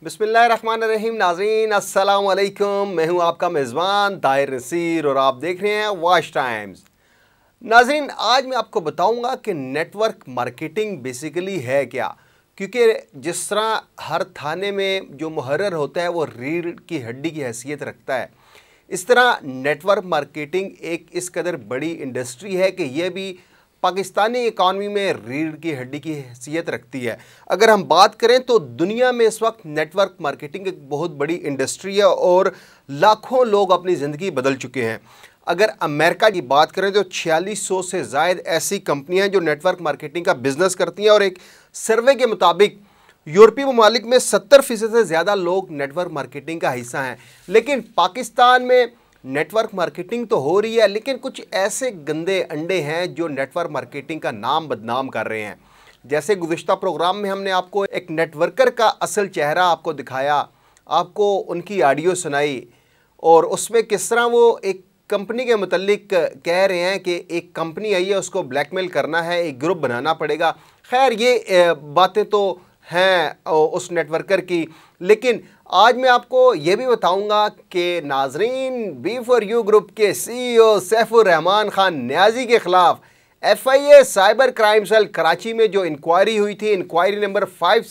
बिस्मिल्लाहिर्रहमानिर्रहीम। नाज़रीन अस्सलाम वालेकुम। मैं हूं आपका मेज़बान ताहिर नसीर और आप देख रहे हैं वॉच टाइम्स। नाज़रीन, आज मैं आपको बताऊंगा कि नेटवर्क मार्केटिंग बेसिकली है क्या, क्योंकि जिस तरह हर थाने में जो मुहर्रर होता है वो रीढ़ की हड्डी की हैसियत रखता है, इस तरह नेटवर्क मार्केटिंग एक इस कदर बड़ी इंडस्ट्री है कि यह भी पाकिस्तानी इकॉनमी में रीढ़ की हड्डी की हैसियत रखती है। अगर हम बात करें तो दुनिया में इस वक्त नेटवर्क मार्केटिंग एक बहुत बड़ी इंडस्ट्री है और लाखों लोग अपनी ज़िंदगी बदल चुके हैं। अगर अमेरिका की बात करें तो 4600 से ज़ायद ऐसी कंपनियां हैं जो नेटवर्क मार्केटिंग का बिजनेस करती हैं और एक सर्वे के मुताबिक यूरोपीय ममालिक में 70% से ज़्यादा लोग नेटवर्क मार्केटिंग का हिस्सा हैं। लेकिन पाकिस्तान में नेटवर्क मार्केटिंग तो हो रही है, लेकिन कुछ ऐसे गंदे अंडे हैं जो नेटवर्क मार्केटिंग का नाम बदनाम कर रहे हैं। जैसे गुज़िश्ता प्रोग्राम में हमने आपको एक नेटवर्कर का असल चेहरा आपको दिखाया, आपको उनकी ऑडियो सुनाई और उसमें किस तरह वो एक कंपनी के मुतल्लिक कह रहे हैं कि एक कंपनी आई है, उसको ब्लैकमेल करना है, एक ग्रुप बनाना पड़ेगा। खैर ये बातें तो हैं उस नेटवर्कर की, लेकिन आज मैं आपको ये भी बताऊंगा कि नाजरीन B4U ग्रुप के CEO सैफ रहमान खान नियाजी के खिलाफ FIA cyber crime cell Karachi में जो इंक्वायरी हुई थी, इंक्वायरी नंबर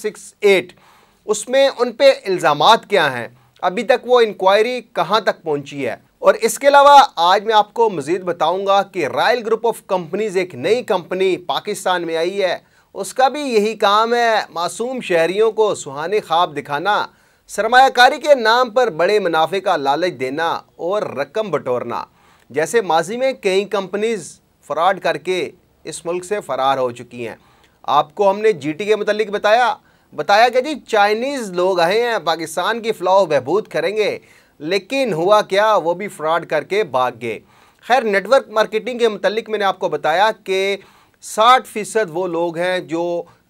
568, उसमें उन पे इल्ज़ामात क्या हैं, अभी तक वो इंक्वायरी कहाँ तक पहुँची है। और इसके अलावा आज मैं आपको मज़ीद बताऊंगा कि रॉयल ग्रुप ऑफ कंपनीज़ एक नई कंपनी पाकिस्तान में आई है, उसका भी यही काम है मासूम शहरियों को सुहाने ख्वाब दिखाना, सरमायाकारी के नाम पर बड़े मुनाफे का लालच देना और रकम बटोरना। जैसे माजी में कई कंपनीज़ फ्रॉड करके इस मुल्क से फ़रार हो चुकी हैं। आपको हमने GT के मुतल्लिक बताया कि जी चाइनीज़ लोग आए हैं, पाकिस्तान की फ़लाह बहबूद करेंगे, लेकिन हुआ क्या, वो भी फ्रॉड करके भाग गए। खैर, नेटवर्क मार्केटिंग के मुतल्लिक मैंने आपको बताया कि 60% वो लोग हैं जो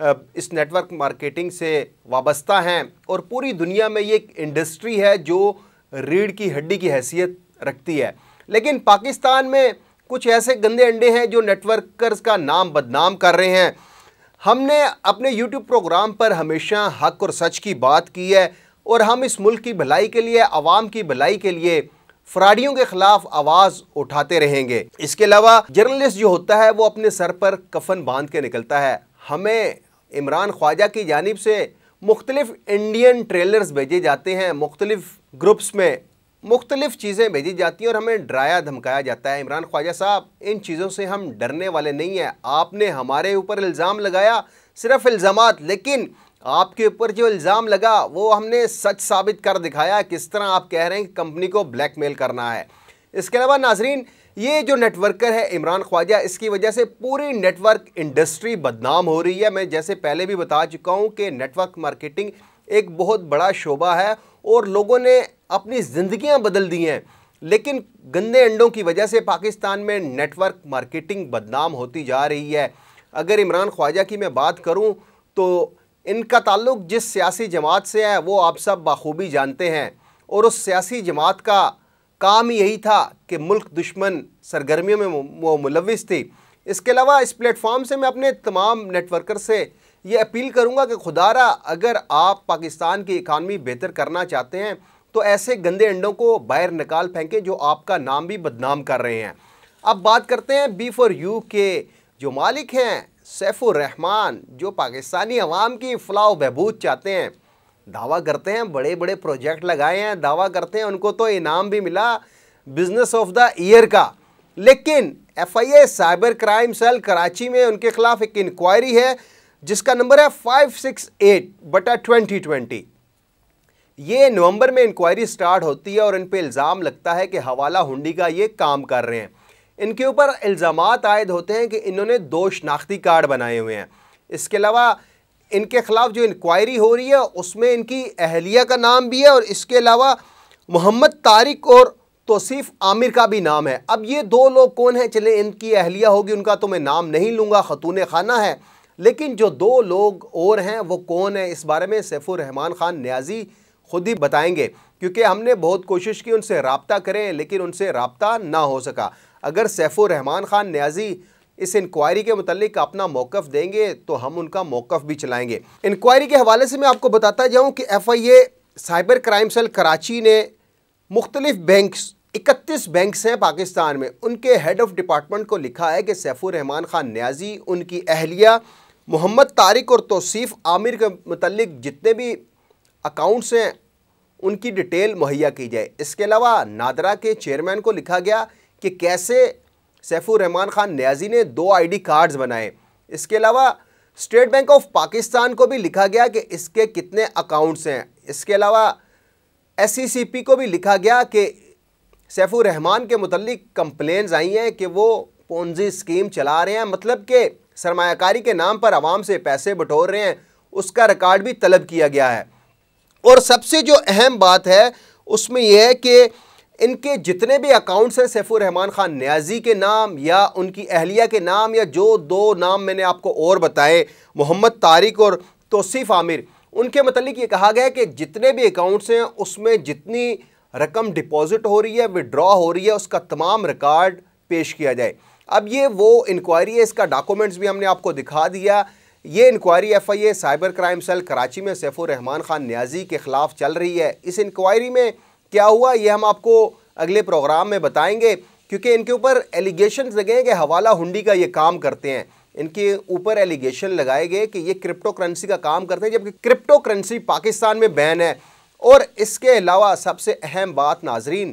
इस नेटवर्क मार्केटिंग से वाबस्ता हैं और पूरी दुनिया में ये एक इंडस्ट्री है जो रीढ़ की हड्डी की हैसियत रखती है। लेकिन पाकिस्तान में कुछ ऐसे गंदे अंडे हैं जो नेटवर्कर्स का नाम बदनाम कर रहे हैं। हमने अपने YouTube प्रोग्राम पर हमेशा हक और सच की बात की है और हम इस मुल्क की भलाई के लिए, आवाम की भलाई के लिए फ्रॉडियों के खिलाफ आवाज़ उठाते रहेंगे। इसके अलावा जर्नलिस्ट जो होता है वो अपने सर पर कफन बांध के निकलता है। हमें इमरान ख्वाजा की जानिब से मुख्तलिफ इंडियन ट्रेलर्स भेजे जाते हैं, मुख्तलिफ ग्रुप्स में मुख्तलिफ चीज़ें भेजी जाती हैं और हमें डराया धमकाया जाता है। इमरान ख्वाजा साहब, इन चीज़ों से हम डरने वाले नहीं हैं। आपने हमारे ऊपर इल्ज़ाम लगाया, सिर्फ इल्ज़ामात, लेकिन आपके ऊपर जो इल्ज़ाम लगा वो हमने सच साबित कर दिखाया। किस तरह आप कह रहे हैं कि कंपनी को ब्लैकमेल करना है। इसके अलावा नाजरीन, ये जो नेटवर्कर है इमरान ख्वाजा, इसकी वजह से पूरी नेटवर्क इंडस्ट्री बदनाम हो रही है। मैं जैसे पहले भी बता चुका हूँ कि नेटवर्क मार्केटिंग एक बहुत बड़ा शोबा है और लोगों ने अपनी ज़िंदगियाँ बदल दी हैं, लेकिन गंदे अंडों की वजह से पाकिस्तान में नेटवर्क मार्केटिंग बदनाम होती जा रही है। अगर इमरान ख्वाजा की मैं बात करूँ तो इनका ताल्लुक़ जिस सियासी जमात से है वो आप सब बाखूबी जानते हैं और उस सियासी जमात का काम ही यही था कि मुल्क दुश्मन सरगर्मियों में वो मुलविस थी। इसके अलावा इस प्लेटफॉर्म से मैं अपने तमाम नेटवर्कर से ये अपील करूंगा कि खुदारा, अगर आप पाकिस्तान की इकानमी बेहतर करना चाहते हैं तो ऐसे गंदे अंडों को बाहर निकाल फेंकें जो आपका नाम भी बदनाम कर रहे हैं। अब बात करते हैं B4U के जो मालिक हैं सैफ रहमान, जो पाकिस्तानी अवाम की फलाह बहबूद चाहते हैं। दावा करते हैं बड़े बड़े प्रोजेक्ट लगाए हैं, दावा करते हैं उनको तो इनाम भी मिला बिजनेस ऑफ द ईयर का, लेकिन FIA cyber crime cell Karachi में उनके खिलाफ एक इंक्वायरी है जिसका नंबर है 568/2020। ये नवंबर में इंक्वायरी स्टार्ट होती है और इन पे इल्ज़ाम लगता है कि हवाला हुंडी का ये काम कर रहे हैं। इनके ऊपर इल्ज़ामात आयद होते हैं कि इन्होंने 2 शनाख्ती कार्ड बनाए हुए हैं। इसके अलावा इनके ख़िलाफ़ जो इंक्वायरी हो रही है उसमें इनकी अहलिया का नाम भी है और इसके अलावा मोहम्मद तारिक और तौसीफ़ आमिर का भी नाम है। अब ये 2 लोग कौन हैं, चले इनकी अहलिया होगी, उनका तो मैं नाम नहीं लूँगा, ख़तून खाना है, लेकिन जो 2 लोग और हैं वो कौन है, इस बारे में सैफ रहमान खान नियाजी खुद ही बताएंगे, क्योंकि हमने बहुत कोशिश की उनसे रब्ता करें लेकिन उनसे रब्ता ना हो सका। अगर सैफ रहमान खान नियाजी इस इंक्वायरी के मुतालिक अपना मौक़िफ़ देंगे तो हम उनका मौक़िफ़ भी चलाएंगे। इंक्वायरी के हवाले से मैं आपको बताता जाऊं कि FIA cyber crime cell Karachi ने मुख्तलिफ बैंक्स 31 बैंक्स हैं पाकिस्तान में, उनके हेड ऑफ डिपार्टमेंट को लिखा है कि सैफुर रहमान खान नियाजी, उनकी अहलिया मोहम्मद तारिक और तौसीफ आमिर के मुतल्लिक जितने भी अकाउंट्स हैं उनकी डिटेल मुहैया की जाए। इसके अलावा नादरा के चेयरमैन को लिखा गया कि कैसे सैफुर रहमान खान नियाजी ने 2 ID कार्ड्स बनाए। इसके अलावा स्टेट बैंक ऑफ पाकिस्तान को भी लिखा गया कि इसके कितने अकाउंट्स हैं। इसके अलावा SECP को भी लिखा गया कि सैफुर रहमान के मुतल्लिक कंप्लेंट्स आई हैं कि वो पोंजी स्कीम चला रहे हैं, मतलब कि सरमायाकारी के नाम पर आवाम से पैसे बटोर रहे हैं, उसका रिकॉर्ड भी तलब किया गया है। और सबसे जो अहम बात है उसमें यह है कि इनके जितने भी अकाउंट्स हैं सैफुर रहमान खान नियाजी के नाम या उनकी अहलिया के नाम, या जो 2 नाम मैंने आपको और बताए मोहम्मद तारिक और तौसीफ आमिर, उनके मतलब ये कहा गया है कि जितने भी अकाउंट्स हैं उसमें जितनी रकम डिपॉजिट हो रही है, विड्रॉ हो रही है, उसका तमाम रिकॉर्ड पेश किया जाए। अब ये वो इंक्वायरी है, इसका डॉक्यूमेंट्स भी हमने आपको दिखा दिया। ये inquiry FIA cyber crime cell Karachi में सैफुर रहमान खान नियाजी के ख़िलाफ़ चल रही है। इस इंक्वायरी में क्या हुआ ये हम आपको अगले प्रोग्राम में बताएंगे, क्योंकि इनके ऊपर एलिगेशंस लगे हैं कि हवाला हुंडी का ये काम करते हैं। इनके ऊपर एलिगेशन लगाए गए कि ये क्रिप्टो करेंसी का काम करते हैं, जबकि क्रिप्टो करेंसी पाकिस्तान में बैन है। और इसके अलावा सबसे अहम बात नाजरीन,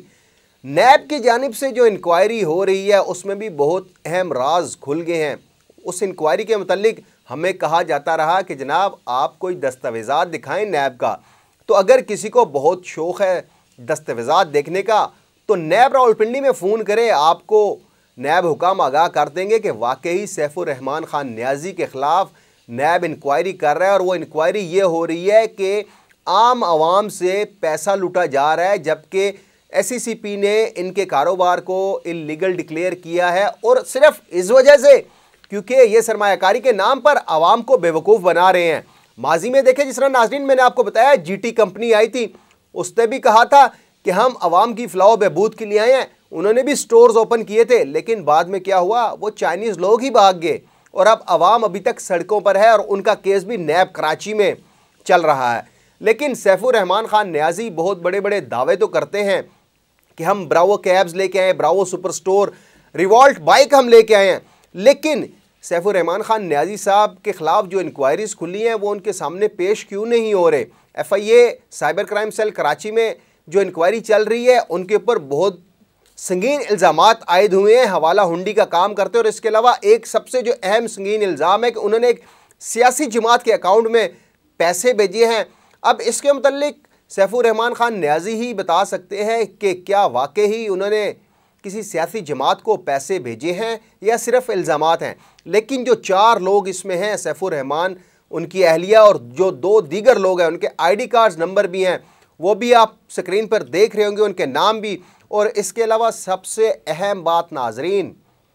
नैब की जानिब से जो इंक्वायरी हो रही है उसमें भी बहुत अहम राज खुल गए हैं। उस इंक्वायरी के मुतालिक हमें कहा जाता रहा कि जनाब आप कोई दस्तावेज़ात दिखाएं नैब का। तो अगर किसी को बहुत शौक़ है दस्तावेज़ात देखने का तो नैब रावलपिंडी में फ़ोन करें, आपको नैब हुकाम आगाह कर देंगे कि वाकई सैफुर रहमान खान नियाजी के ख़िलाफ़ नैब इंक्वायरी कर रहा है। और वो इंक्वायरी ये हो रही है कि आम आवाम से पैसा लूटा जा रहा है, जबकि SECP ने इनके कारोबार को इल्लीगल डिक्लेयर किया है, और सिर्फ इस वजह से क्योंकि ये सरमायाकारी के नाम पर आवाम को बेवकूफ़ बना रहे हैं। माजी में देखें, जिस तरह नाज़रीन मैंने आपको बताया GT कंपनी आई थी, उसने भी कहा था कि हम आवाम की फलाह बहबूद के लिए आए हैं। उन्होंने भी स्टोर्स ओपन किए थे, लेकिन बाद में क्या हुआ, वो चाइनीज़ लोग ही भाग गए और अब आवाम अभी तक सड़कों पर है और उनका केस भी नैब कराची में चल रहा है। लेकिन सैफुर रहमान खान नियाजी बहुत बड़े बड़े दावे तो करते हैं कि हम ब्रावो कैब्स लेके आए, Bravo super store, Revolt bike हम लेके आए हैं, लेकिन सैफुर रहमान खान नियाजी साहब के ख़िलाफ़ जो इंक्वायरीज़ खुली हैं वो उनके सामने पेश क्यों नहीं हो रहे। FIA cyber crime cell Karachi में जो इंक्वायरी चल रही है उनके ऊपर बहुत संगीन इल्ज़ामात आयद हुए हैं, हवाला हुंडी का काम करते हैं। और इसके अलावा एक सबसे जो अहम संगीन इल्ज़ाम है कि उन्होंने एक सियासी जमात के अकाउंट में पैसे भेजे हैं। अब इसके मुतल्लिक सैफुर रहमान खान नियाजी ही बता सकते हैं कि क्या वाकई ही उन्होंने किसी सियासी जमात को पैसे भेजे हैं या सिर्फ इल्ज़ामात हैं। लेकिन जो 4 लोग इसमें हैं, सैफुर रहमान, उनकी अहलिया और जो 2 दीगर लोग हैं, उनके ID कार्ड्स नंबर भी हैं, वो भी आप स्क्रीन पर देख रहे होंगे, उनके नाम भी। और इसके अलावा सबसे अहम बात नाजरीन,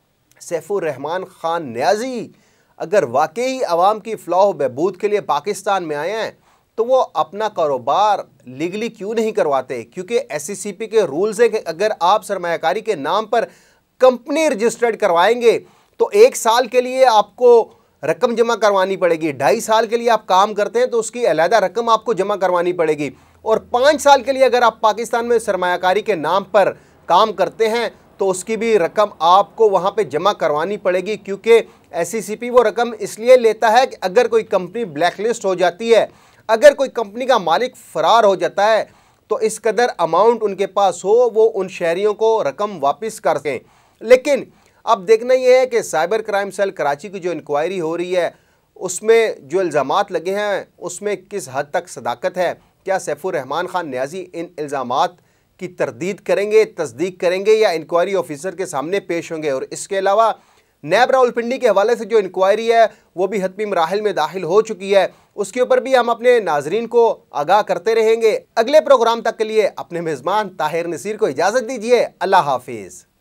सैफुर रहमान खान नियाजी अगर वाकई आवाम की फलाह बहबूद के लिए पाकिस्तान में आए हैं तो वो अपना कारोबार लीगली क्यों नहीं करवाते। क्योंकि SECP के रूल्स है कि अगर आप सरमायाकारी के नाम पर कंपनी रजिस्टर्ड करवाएंगे तो 1 साल के लिए आपको रकम जमा करवानी पड़ेगी, 2.5 साल के लिए आप काम करते हैं तो उसकी अलहदा रकम आपको जमा करवानी पड़ेगी, और 5 साल के लिए अगर आप पाकिस्तान में सरमायाकारी के नाम पर काम करते हैं तो उसकी भी रकम आपको वहाँ पे जमा करवानी पड़ेगी। क्योंकि SECP वो रकम इसलिए लेता है कि अगर कोई कंपनी ब्लैकलिस्ट हो जाती है, अगर कोई कंपनी का मालिक फरार हो जाता है तो इस कदर अमाउंट उनके पास हो वो उन शहरियों को रकम वापस कर सकें। लेकिन अब देखना यह है कि साइबर क्राइम सेल कराची की जो इंक्वायरी हो रही है उसमें जो इल्ज़ामात लगे हैं उसमें किस हद तक सदाकत है। क्या सैफुर रहमान खान नियाजी इन इल्ज़ामात की तरदीद करेंगे, तस्दीक करेंगे, या इंक्वायरी ऑफिसर के सामने पेश होंगे। और इसके अलावा नैब रावलपिंडी के हवाले से जो इंक्वायरी है वो भी हतमी मराहिल में दाखिल हो चुकी है, उसके ऊपर भी हम अपने नाजरीन को आगाह करते रहेंगे। अगले प्रोग्राम तक के लिए अपने मेज़बान ताहिर नसीर को इजाज़त दीजिए। अल्लाह हाफिज़।